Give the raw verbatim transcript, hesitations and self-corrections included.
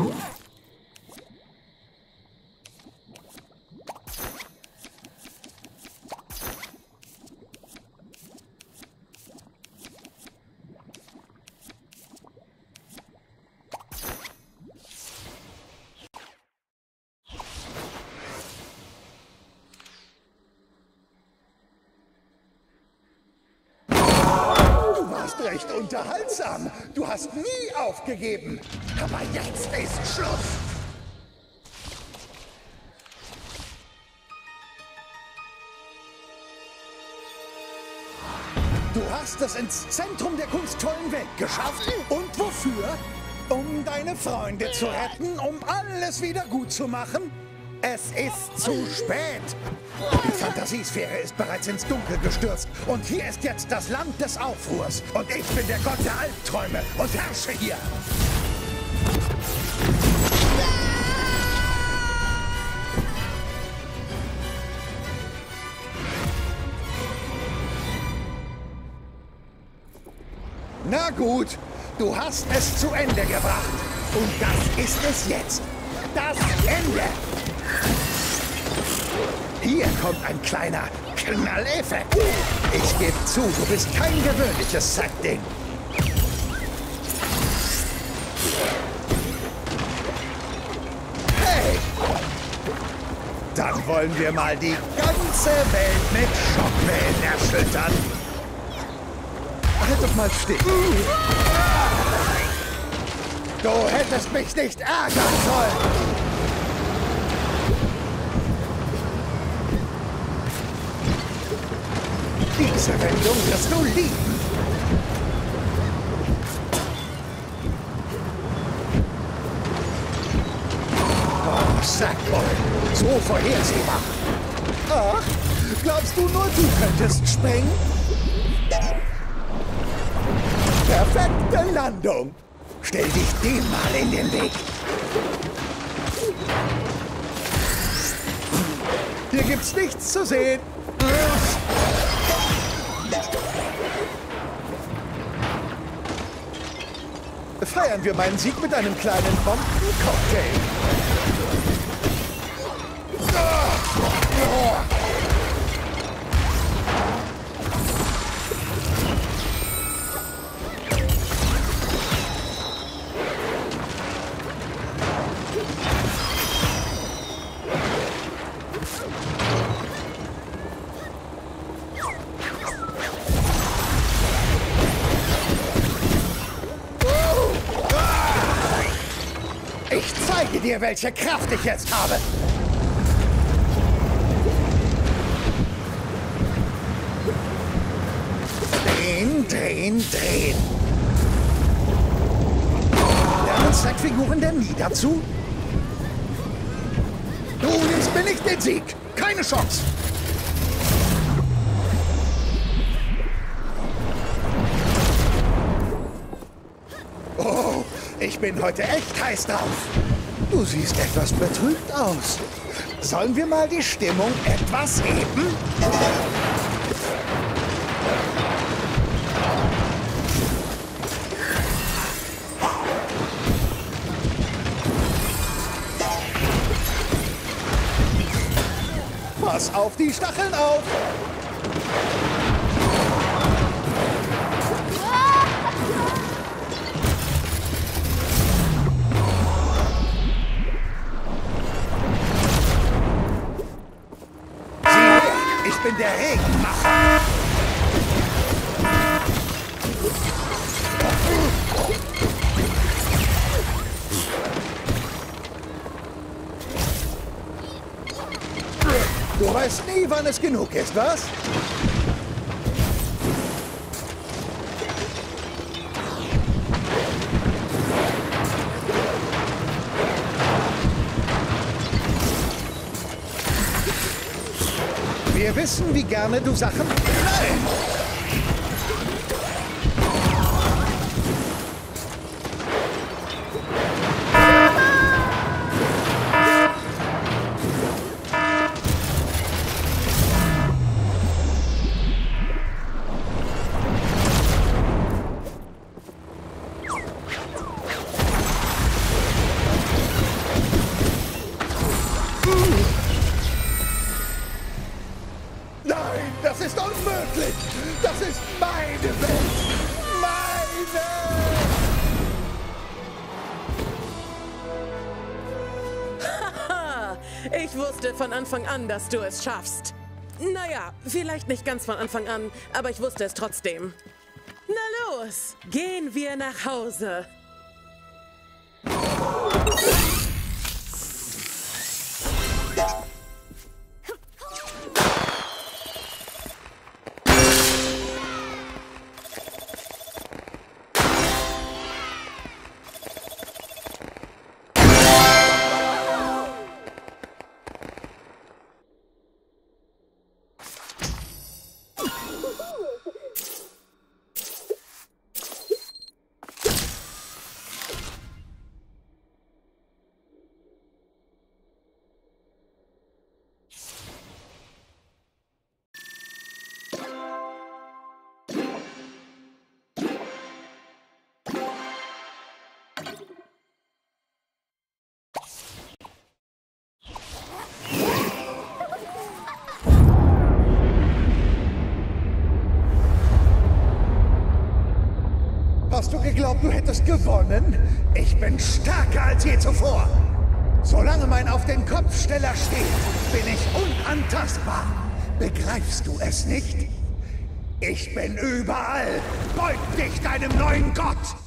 Recht unterhaltsam. Du hast nie aufgegeben. Aber jetzt ist Schluss. Du hast es ins Zentrum der kunstvollen Welt geschafft. Und wofür? Um deine Freunde zu retten, um alles wieder gut zu machen? Es ist zu spät. Die Fantasiesphäre ist bereits ins Dunkel gestürzt. Und hier ist jetzt das Land des Aufruhrs. Und ich bin der Gott der Albträume und herrsche hier. Na gut, du hast es zu Ende gebracht. Und das ist es jetzt. Das Ende. Hier kommt ein kleiner Knalleffekt. Ich gebe zu, du bist kein gewöhnliches Zack-Ding. Hey! Dann wollen wir mal die ganze Welt mit Schockwellen erschüttern. Halt doch mal still. Du hättest mich nicht ärgern sollen. Diese Wendung wirst du lieben. Oh, Sackboy, so vorhersehbar. Ach, glaubst du nur, du könntest springen? Perfekte Landung. Stell dich dem mal in den Weg. Hier gibt's nichts zu sehen. Feiern wir meinen Sieg mit einem kleinen Bombencocktail. Ich zeige dir, welche Kraft ich jetzt habe. Drehen, drehen, drehen. Lernen Zackfiguren denn nie dazu? Du nimmst mir nicht den Sieg. Keine Chance. Oh, ich bin heute echt heiß drauf. Du siehst etwas betrübt aus. Sollen wir mal die Stimmung etwas heben? Pass auf die Stacheln auf! Ich bin der Regenmacher. Du weißt nie, wann es genug ist, was? Wir wissen, wie gerne du Sachen... Nein! Ich wusste von Anfang an, dass du es schaffst. Naja, vielleicht nicht ganz von Anfang an, aber ich wusste es trotzdem. Na los, gehen wir nach Hause. Hast du geglaubt, du hättest gewonnen? Ich bin stärker als je zuvor. Solange mein Auf den Kopfsteller steht, bin ich unantastbar. Begreifst du es nicht? Ich bin überall. Beug dich deinem neuen Gott!